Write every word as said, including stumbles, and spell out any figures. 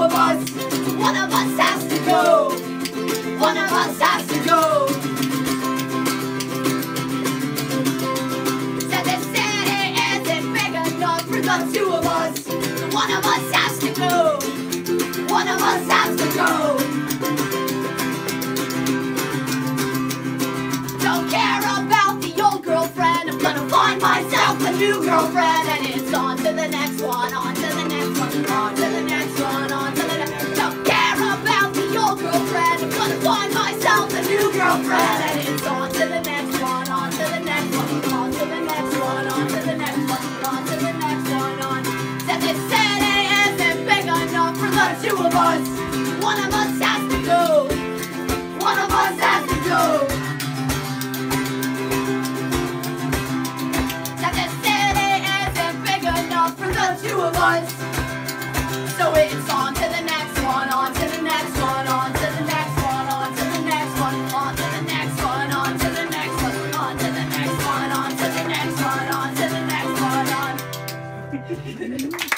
of us. One of us has to go. One of us has to go. Said the city isn't big enough for the two of us. One of us has to go. One of us has to go. Don't care about the old girlfriend. I'm gonna find myself a new girlfriend. And it's on to the next one, on to the next one, on to the next one, on to the next. Don't care about the old girlfriend. I'm gonna find myself a new girlfriend. And it's on to the next one, on to the next one, on to the next one, on to the next one, on to the next one, on. Said this city isn't big enough for the two of us. One of us has to go. One of us has to go. That the city isn't big enough for the two of us. So it's on to the next one, on to the next one, on to the next one, on to the next one, on to the next one, on to the next one, on to the next one, on to the next one, on to the next one, on.